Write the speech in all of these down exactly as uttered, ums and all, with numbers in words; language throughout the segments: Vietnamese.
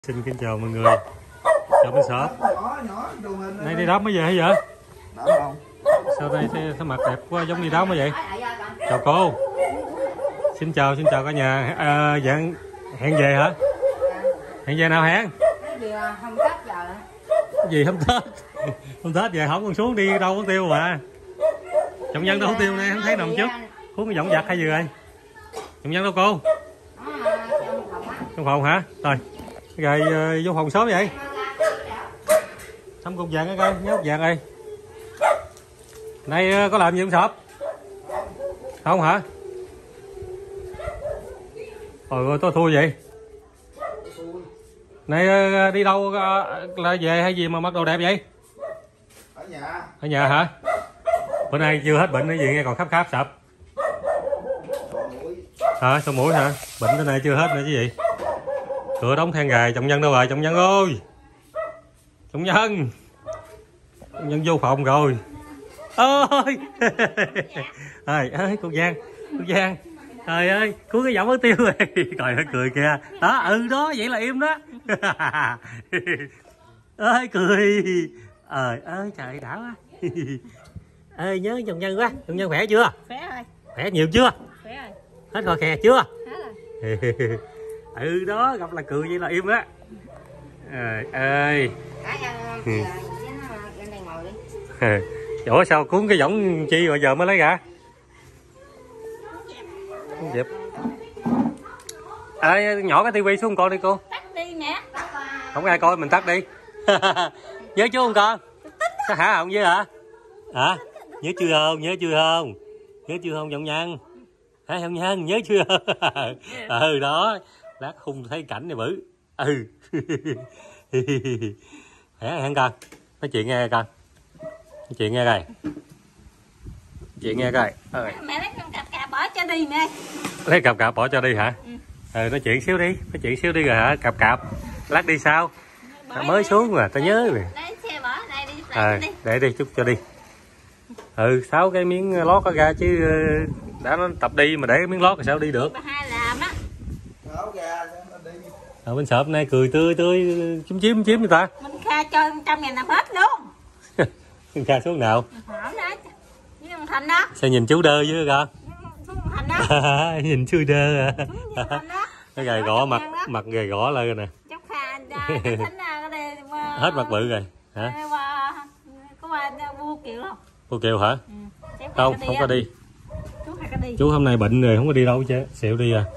Xin kính chào mọi người. Chào bánh sọp. Nay đi đám mới về hay vậy? Sao đây thấy, thấy mặt đẹp quá, giống đi đám mới vậy? Chào cô. Xin chào, xin chào cả nhà. À, dạng hẹn về hả? Hẹn về nào hẹn? Không Tết giờ. Gì không Tết? Không Tết về không còn xuống đi đâu có tiêu mà. Trọng Nhân đâu có tiêu này, không thấy nằm trước. Cuốn cái giọng giặt hay gì rồi? Trọng Nhân đâu cô? Trong phòng hả? Rồi. Rồi uh, vô phòng sớm vậy? Thăm cục vàng cái coi, nhớ cục vàng ơi. Nay uh, có làm gì không Sọp? Không hả? Ôi ôi tôi thua vậy. Nay uh, đi đâu uh, là về hay gì mà mặc đồ đẹp vậy? Ở nhà. Ở nhà hả? Bữa nay chưa hết bệnh cái gì nghe còn khắp khắp Sọp. Hả? Sổ mũi hả? Bệnh cái này chưa hết nữa chứ gì? Cửa đóng than gài. Trọng Nhân đâu rồi? Trọng Nhân ơi! Trọng Nhân! Trọng Nhân vô phòng rồi. Ơi! Trời ơi, cô Giang! Cô Giang! Trời ơi, cứu cái giọng mất tiêu rồi. Trời ơi, cười kìa. Đó, ừ đó, vậy là im đó. Ơi, cười! Trời ơi, trời đã quá. Ơi, nhớ Trọng Nhân quá. Trọng Nhân khỏe chưa? Khỏe rồi. Khỏe nhiều chưa? Khỏe rồi. Hết khò khè chưa? Hết rồi. Ừ đó, gặp là cười vậy là im đó. Trời ơi. Ủa sao cuốn cái võng chi rồi giờ mới lấy ra? Dẹp. À, nhỏ cái tivi xuống coi đi cô. Tắt đi mẹ. Không ai coi mình tắt đi. Nhớ chú không con? Sao hả không với hả? Hả? Nhớ chưa không? Nhớ chưa không? Nhớ chưa không Trọng Nhân? Hả Trọng Nhân? Nhớ chưa? Ừ đó. Lát hung thấy cảnh này bự. Ừ. Khỏe hả con? Nói chuyện nghe con. Nói chuyện nghe coi. Chuyện nghe coi. Ừ. Mẹ lấy con cặp cặp bỏ cho đi mẹ. Lấy cặp cặp bỏ cho đi hả? Ừ. Ừ, nói chuyện xíu đi. Nói chuyện xíu đi rồi hả? Cặp cặp. Lát đi sao? À, mới xuống mà tao nhớ rồi. Lấy xe bỏ đây đi. À, đi. Để đi chút cho đi. Ừ, sáu cái miếng lót có ra chứ đã nó tập đi mà để cái miếng lót thì sao đi được? Hai làm á. Ở bên Sọp nay cười tươi tươi chiếm chiếm chiếm người ta. Mình kha cho trăm ngàn làm hết luôn. Mình kha xuống nào? Hỏng đó. Với thằng Thành đó. Sao nhìn chú đơ với con? Xuống Thành đó. Nhìn chú đơ à. Thành đó. Cái gầy gõ mặt mặt gầy gõ lên rồi nè. Chốc kha Thành cái đây. Hết mặt bự rồi hả? Có qua vua Kiều không? Cô Kiều hả? Ừ. Không, không có đi. Chú có đi. Chú hôm nay bệnh rồi không có đi đâu chứ. Xỉu đi à.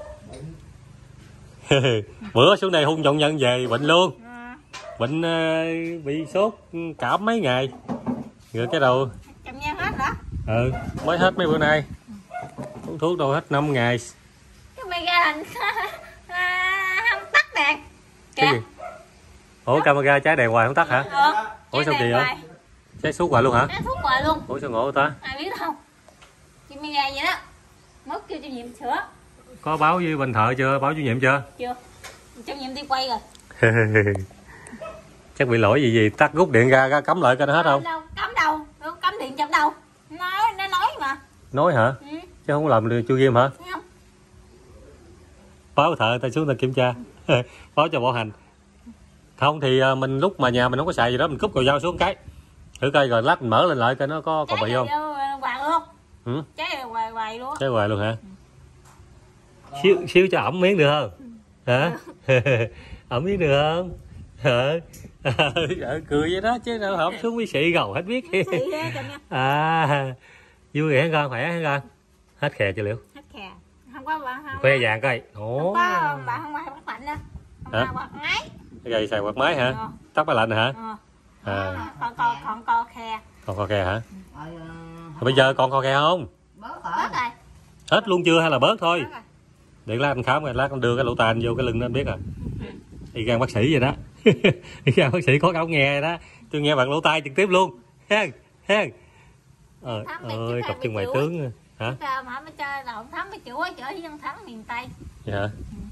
Bữa xuống đây hung Trọng Nhân về bệnh luôn. À. Bệnh uh, bị sốt cảm mấy ngày. Rồi cái đầu Trọng Nhân hết hả? Ừ, mới hết mấy bữa nay. Uống thuốc đâu hết năm ngày. Cái mày ra thành không tắt đèn. Cái gì? Ủa camera trái đèn hoài không tắt hả? Ừ. Ủa sao kỳ vậy? Cháy suốt hoài luôn hả? Cháy suốt hoài luôn. Ủa sao ngộ ta? Ai biết đâu. Chị mày ra vậy đó. Mất kêu chủ nhiệm sửa. Có báo với bên thợ chưa? Báo chủ nhiệm chưa? Chưa. Chủ nhiệm đi quay rồi. Chắc bị lỗi gì gì tắt rút điện ra, ra cắm lại coi nó hết không? Đâu, cắm đâu, cắm điện chậm đâu. Nói nó nói mà. Nói hả? Ừ. Chứ không làm được chui game hả? Không. Báo thợ ta xuống ta kiểm tra. Báo cho bảo hành. Không thì mình lúc mà nhà mình không có xài gì đó mình cúp cầu dao xuống cái. Thử coi rồi lát mình mở lên lại coi nó có còn bị không? Hoài luôn. Ừ? Cháy hoài hoài luôn. Cháy hoài luôn hả? Ừ. Xíu xíu cho ẩm miếng được không? Hả? Ẩm miếng được không? Hả? Cười vậy đó chứ đâu hổng xuống với xị gầu hết biết. À vui vẻ con, khỏe hả con? Hết khè chưa Liễu? Hết khè. Không có bà không. Khoe vàng coi. Ủa. Không có bà không ai bắt lạnh nữa. Hả? Quạt máy. Cái gầy xài quạt máy hả? Ừ. Tắt máy lạnh hả? Ừ. À. Còn còn còn co khe. Còn co khe hả? Ừ. Bây giờ còn co khe không? Bớt rồi. Hết luôn chưa hay là bớt thôi? Bớt để lát anh khám rồi lát anh đưa cái lỗ tai anh vô cái lưng nó anh biết à. Y gan bác sĩ vậy đó. Y gan bác sĩ có ống nghe đó. Tôi nghe bằng lỗ tai trực tiếp luôn. Hen, hen. Ờ, ơi cặp chân mày tướng hả? Mà mới chơi là ông Thắng với chủ chở với dân Thắng miền Tây. Dạ.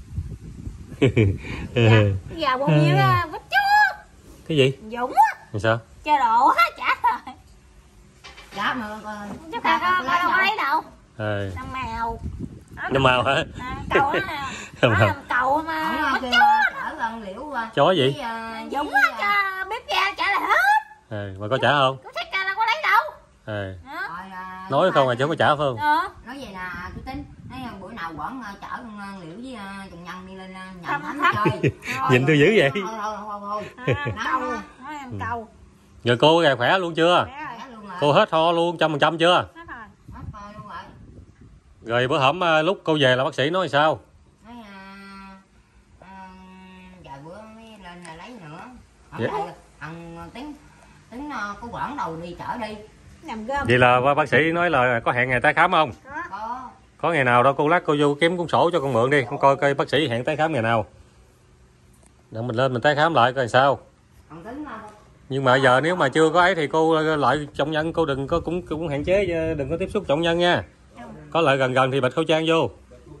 Dạ. Giờ bao nhiêu á, bác chú. Cái gì? Dũng á. Sao? Chơi độ á, trả rồi. Dạ mà chứ ta có đâu có lấy đâu. Ờ. Năm mèo. Năm màu hả? À, cầu á. Nó làm cầu mà. Không, ăn liễu qua. Chó gì? Với, uh, Dũng á, cho bếp ga trả lại hết. À, mà có trả không? Có sách ra đâu có lấy đâu. À. Đó. Rồi, uh, Nói không mà chứ không có trả phải không? Ờ. Nói vậy nè, tôi tính thấy bữa nào quẩn uh, chở con uh, liễu với uh, chồng nhân đi lên uh, nhận Thăm thắm thắm. chơi. Nhìn tôi dữ vậy. Thôi thôi thôi thôi. À, câu. Nói em câu. Giờ cô gà khỏe luôn chưa? Khỏe rồi. Khỏe luôn rồi. Cô hết ho luôn trăm phần trăm chưa? Hết rồi. Hết thôi luôn rồi. Rồi bữa hổm à, lúc cô về là bác sĩ nói sao? Nói uh, uh, vài bữa mới lên là lấy nữa. Dạ. Hôm nay thằng tính tính uh, có quẩn đầu đi chở đi. Nằm gom. Vậy là bác sĩ nói là có hẹn ngày tái khám không? Đó. Có. Có ngày nào đó cô lát cô vô kiếm cuốn sổ cho con mượn đi, con coi coi bác sĩ hẹn tái khám ngày nào. Để mình lên mình tái khám lại coi sao. Thằng tính uh, Nhưng mà giờ nếu mà chưa có ấy thì cô lại trọng nhân, cô đừng có cũng cũng hạn chế, đừng có tiếp xúc trọng nhân nha. Có lại gần gần thì bịt khẩu trang vô.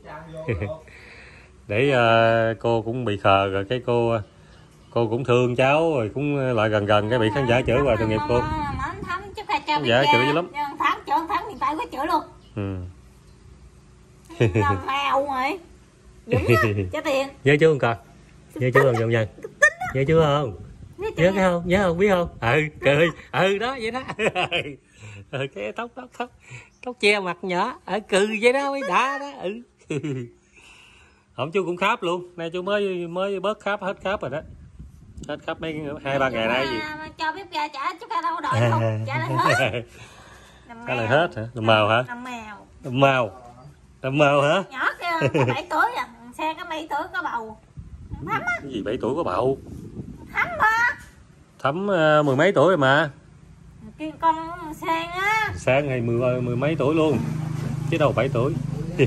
Để uh, cô cũng bị khờ rồi cái cô cô cũng thương cháu rồi cũng lại gần gần cái bị khán giả chửi hoài tội nghiệp cô. Thắm chút khai cho Khán giả chửi dữ lắm. Thắm chửi Thắm hiện tại có chửi luôn. Ừ. Làm mèo rồi. Dũng á, cho tiền. Nhớ chưa không con? Nhớ chưa không trọng nhân? Nhớ chưa không? Nhớ cái không? Nhớ không? Biết không? Ừ, cười. Ừ đó vậy đó. Ừ, cái tóc tóc tóc tóc che mặt nhỏ, ở cười vậy đó mới đã đó. Ừ. Hôm chú cũng kháp luôn, nay chú mới mới bớt kháp, hết kháp rồi đó, hết kháp mấy hai ba ngày nay gì. Cho bếp ga trả chút ra đâu đợi không, trả lại hết. Trả lại hết hả? Làm màu hả? Làm mèo. Làm màu. Làm màu hả? Nhỏ kia có bảy tuổi à, xe có bảy tuổi có bầu. Thắm á. Cái gì bảy tuổi có bầu? Thắm mà. Thắm uh, mười mấy tuổi rồi mà. Kia con Sang á. Sang hay mười mười mấy tuổi luôn, chứ đâu bảy tuổi.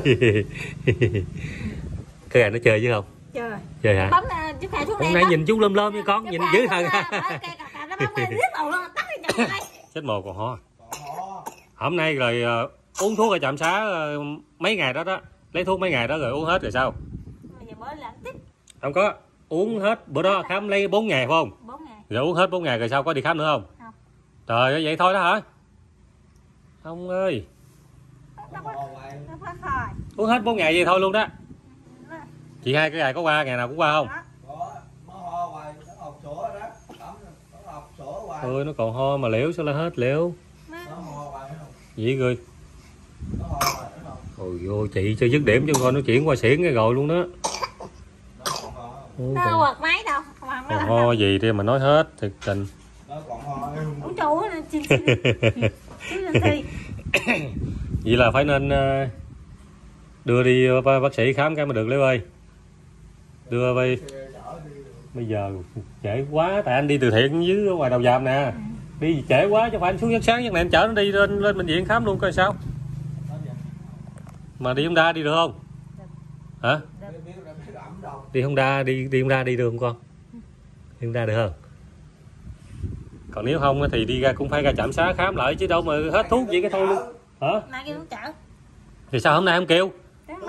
Cái này nó chơi chứ không? Chơi. Chơi hả? Bấm chú khai xuống Hôm nay nhìn chú lơm lơm với con, nhìn dữ thần. Chết mồ còn ho. Hôm nay rồi uh, uống thuốc ở trạm xá uh, mấy ngày đó đó, lấy thuốc mấy ngày đó rồi uống hết rồi sao? Không có, uống hết bữa đó khám lấy bốn ngày phải không? bốn ngày. Rồi uống hết bốn ngày rồi sao, có đi khám nữa không? Không. Trời ơi, vậy thôi đó hả? Ông ơi. Uống hết bốn ngày vậy thôi luôn đó. Chị hai cái ngày có qua, ngày nào cũng qua không? Ôi nó còn ho mà liễu sao là hết liễu. Vậy rồi. Ôi vô chị cho dứt điểm chứ coi nó chuyển qua xỉn cái rồi luôn đó. Ôi, nó quật máy đâu. Còn ho gì đi mà nói hết thiệt tình. Ủa chú Vậy là phải nên đưa đi bác sĩ khám cái mà được Liễu ơi. Đưa bây bây giờ trễ quá, tại anh đi từ thiện dưới ngoài đầu dàm nè, đi trễ quá chứ phải anh xuống giấc sáng giấc này anh chở nó đi lên lên bệnh viện khám luôn coi sao. Mà đi Honda đi được không? Hả? Đi Honda đi đi Honda đi được không con? Đi Honda được không? Còn nếu không thì đi ra cũng phải ra trạm xá khám lại chứ đâu mà hết thuốc gì cái thôi luôn. Hả? Nay kêu chở. Thì sao hôm nay không kêu?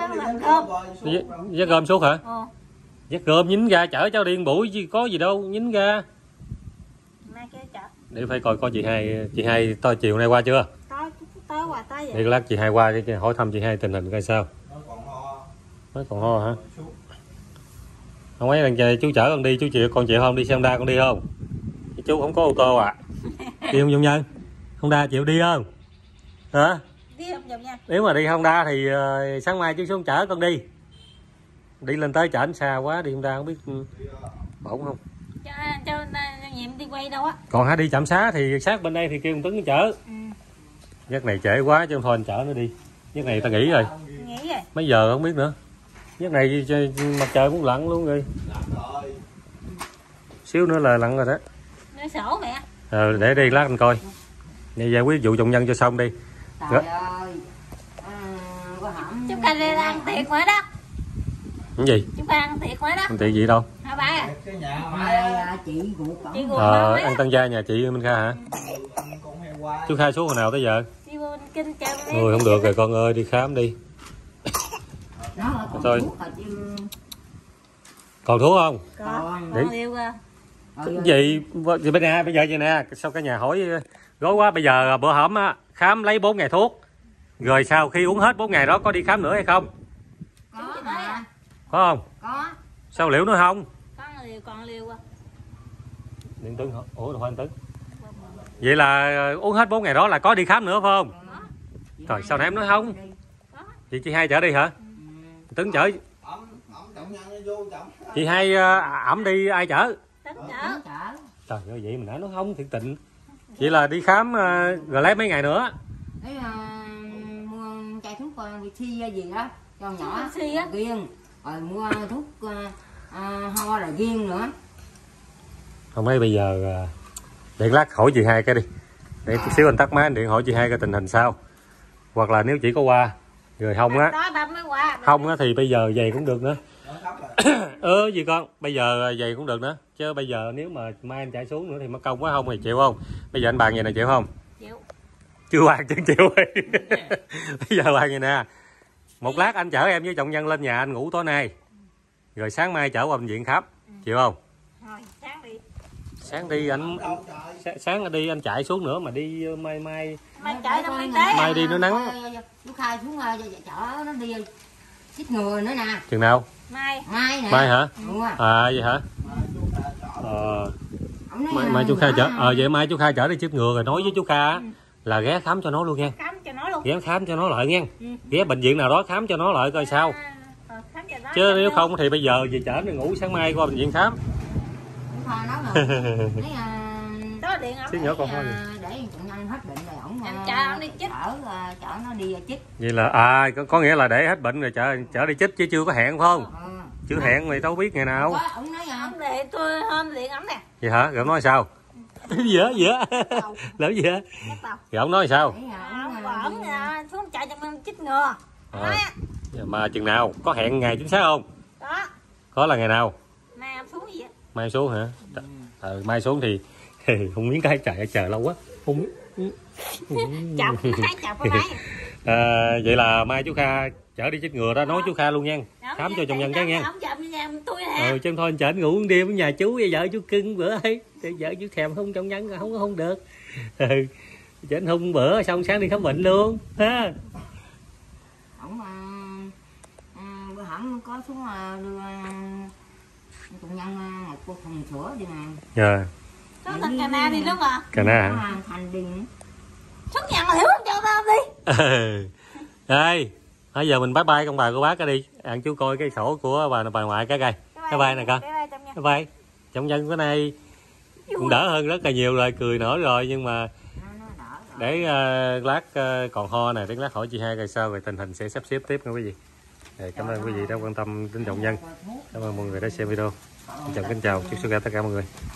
Dắt gom suốt hả? Ờ. Dắt gom nhín ra chở cháu đi một buổi chứ có gì đâu, nhín ra. Nay kêu chở. Để phải coi coi chị hai, chị hai tôi chiều nay qua chưa? Tối tối qua tới vậy. Để lát chị hai qua cái hỏi thăm chị hai tình hình coi sao. Nó còn ho hả? Không ấy là chú chở con đi, chú chịu con chịu không, đi xe Honda con đi không? Chú không có ô tô à? Đi không Dung Nhân? Honda chịu đi không? Hả? Đi không Dung Nhân? Nếu mà đi Honda thì uh, sáng mai chú xuống chở con đi. Đi lên tới chở xa quá, đi Honda không biết ổn không? Cho, cho nhiệm đi quay đâu á. Còn hả đi trạm xá thì sát bên đây thì kêu một Tuấn chở. Ừ. Giấc này trễ quá chứ thôi anh chở nó đi. Giấc này ta nghỉ rồi. Nghỉ rồi. Mấy giờ không biết nữa. Giấc này mặt trời cũng lặn luôn rồi. Xíu nữa là lặn rồi đó. Nó sổ mẹ. Ờ, để đi lát anh coi. Để giải quyết vụ trọng nhân cho xong đi. Trời ơi. À, có hỏng. Chúng ta đi ăn tiệc ngoài đó. Cái gì? Chúng ta ăn tiệc ngoài đó. Ăn tiệc gì đâu? Hả ba à? Mai chị của con. Chị của Ờ, con ăn tăng gia nhà chị Minh Kha hả? Chú Khai xuống hồi nào tới giờ? Chị vô kinh chân đi. Ôi không được rồi con ơi, đi khám đi. Thôi. Còn thuốc không? Còn. Để... Còn yêu cơ. Cái gì? Thì bên nè, bây giờ vậy nè, sao cả nhà hỏi gói quá, bây giờ bữa hổm á khám lấy bốn ngày thuốc. Rồi sau khi uống hết bốn ngày đó có đi khám nữa hay không? Có hả? Có không? Có. Sao Liễu nữa không? Có liều còn liều à. Điện Tuấn hả? Ủa đâu phải anh Tuấn. Vậy là uống hết bốn ngày đó là có đi khám nữa phải không? Trời sao nãy em nói không? Vậy chị hai chở đi hả? Tuấn chở. Chị hai ẩm đi ai chở? Tính chở. Trời ơi vậy mình đã nói không thiệt tịnh. Vậy là đi khám rồi lấy mấy ngày nữa. Đấy mua chai thuốc Vitamin gì đó cho nhỏ riêng, rồi mua thuốc uh, uh, ho rồi riêng nữa. Không mấy bây giờ điện lát hỏi chị hai cái đi, để chút xíu anh tắt máy anh điện hỏi chị hai cái tình hình sao, hoặc là nếu chỉ có qua rồi không á, không á thì bây giờ về cũng được nữa. Ơ gì con, bây giờ về cũng được nữa, chứ bây giờ nếu mà mai anh chạy xuống nữa thì mất công quá không thì chịu không? Bây giờ anh bàn vậy này chịu không? Chịu. Chưa bàn chân chịu. Bây giờ bàn vậy nè, một lát anh chở em với Trọng Nhân lên nhà anh ngủ tối nay, rồi sáng mai chở qua bệnh viện khám, chịu không? Thôi, sáng đi. Sáng đi anh, sáng, sáng đi anh chạy xuống nữa mà đi mai mai mai chạy đâu mai té. Mai đi nó nắng. Chú Khai xuống chở nó đi chích ngừa nữa nè. Chừng nào? Mai. Mai nè. Mai hả? Ừ. À vậy hả? Ờ. Mai, mai chú Kha chở. Ờ vậy mai chú Kha chở đi chích ngừa rồi nói với chú Kha ừ. là ghé khám cho nó luôn nha. Khám cho nó luôn. Ghé khám cho nó lại nha. Ừ. Ghé bệnh viện nào đó khám cho nó lại coi sao. À, đó, chứ nếu không thì bây giờ về chở nó ngủ sáng mai qua bệnh viện khám. Kha nói rồi. Đấy đó điện ổng. Xíu nhỏ còn thôi. Để Trọng Nhân hết bệnh rồi ổng chở ổng đi chích. Chở chở nó đi chích. Vậy là à có, có nghĩa là để hết bệnh rồi chở chở đi chích chứ chưa có hẹn phải không? Ừ. Chưa hẹn mày đâu biết ngày nào. Có, ổng nói ổng để tôi hôm điện ổng nè. Vậy hả? Rồi nói sao? Dở dở. Lỡ gì hả? Rồi ông nói sao? Ổng xuống chạy cho mình chích ngừa. À, mà chừng nào có hẹn ngày chính xác không? Đó. Có là ngày nào? Mai em xuống gì á? Mai xuống hả? Ờ, mai xuống thì không miếng cái chạy chờ lâu quá. Không chào máy chào máy. À, vậy là mai chú Kha chở đi chích ngừa đó, nói chú Kha luôn nha. Khám cho Trọng Nhân cái nha. Ừ chứ thôi anh chở anh ngủ đêm ở nhà chú với vợ chú cưng bữa ấy. Vợ chú thèm không Trọng Nhân không không được. Ừ. Chứ anh hung bữa xong sáng đi khám bệnh luôn ha. Ổng bữa hổm có xuống đưa Trọng Nhân một cô thùng sữa đi mà. Dạ. Xuống thành Cà Na đi lúc à? Cà Na hả? Thành đi. Xuống nhà mà hiểu không cho tao đi. Đây, bây giờ mình bye bye con bà cô bác cái đi. Ăn chú coi cái sổ của bà bà ngoại cái coi. Bye bye nè con. Bye bye. Trọng Nhân cái này cũng đỡ hơn rất là nhiều rồi, cười nổi rồi nhưng mà để uh, lát uh, còn ho nè, đến lát hỏi chị hai coi sao rồi tình hình sẽ sắp xếp tiếp nha quý vị. Rồi, cảm ơn quý vị đã quan tâm đến Trọng Nhân. Cảm ơn mọi người đã xem video. Xin chào kính chào, chúc sức khỏe tất cả mọi người.